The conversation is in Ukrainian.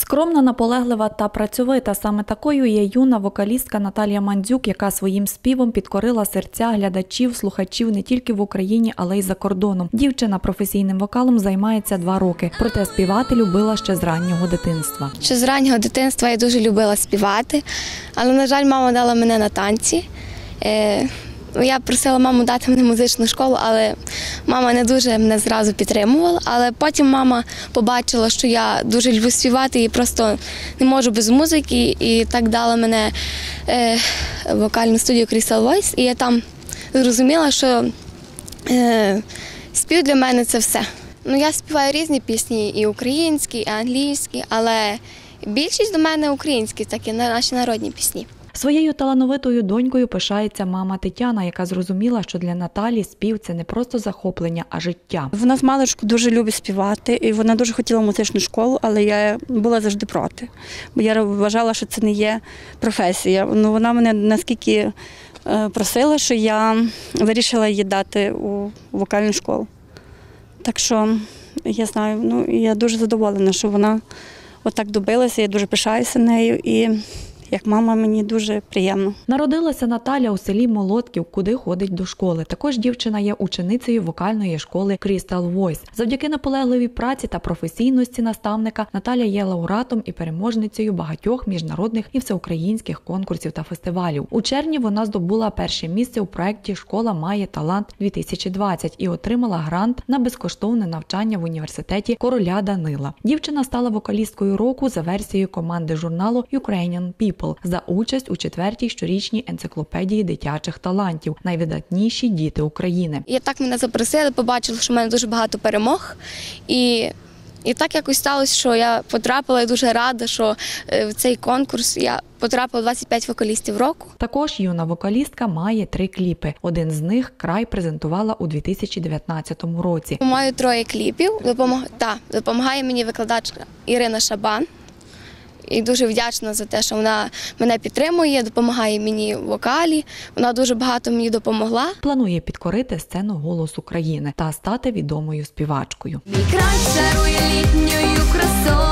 Скромна, наполеглива та працьовита. Саме такою є юна вокалістка Наталія Мандзюк, яка своїм співом підкорила серця глядачів, слухачів не тільки в Україні, але й за кордоном. Дівчина професійним вокалом займається 2 роки, проте співати любила ще з раннього дитинства. Ще з раннього дитинства я дуже любила співати, але, на жаль, мама дала мене на танці. Я просила маму дати мене в музичну школу, але мама не дуже мене зразу підтримувала. Але потім мама побачила, що я дуже люблю співати і просто не можу без музики. І так дала мене в вокальну студію Crystal Voice. І я там зрозуміла, що спів для мене – це все. Я співаю різні пісні, і українські, і англійські, але більшість до мене українські, такі наші народні пісні. Своєю талановитою донькою пишається мама Тетяна, яка зрозуміла, що для Наталі спів – це не просто захоплення, а життя. Вона з маличку дуже любить співати, і вона дуже хотіла музичну школу, але я була завжди проти. Бо я вважала, що це не є професія. Вона мене наскільки просила, що я вирішила її дати у вокальну школу. Так що, я знаю, я дуже задоволена, що вона отак добилася, я дуже пишаюся нею. І як мама, мені дуже приємно. Народилася Наталя у селі Молодків, куди ходить до школи. Також дівчина є ученицею вокальної школи Crystal Voice. Завдяки наполегливій праці та професійності наставника Наталя є лауреатом і переможницею багатьох міжнародних і всеукраїнських конкурсів та фестивалів. У червні вона здобула перше місце у проєкті «Школа має талант-2020» і отримала грант на безкоштовне навчання в університеті короля Данила. Дівчина стала вокалісткою року за версією команди журналу Ukrainian People за участь у 4-й щорічній енциклопедії дитячих талантів «Найвидатніші діти України». І так мене запросили, побачили, що в мене дуже багато перемог. І так якось сталося, що я потрапила і дуже рада, що в цей конкурс я потрапила 25 вокалістів року. Також юна вокалістка має 3 кліпи. Один з них «Край» презентувала у 2019 році. Маю 3 кліпів. Допомагає мені викладач Ірина Шабан. І дуже вдячна за те, що вона мене підтримує, допомагає мені в вокалі. Вона дуже багато мені допомогла. Планує підкорити сцену «Голос України» та стати відомою співачкою. Мій край шарує літньою красою.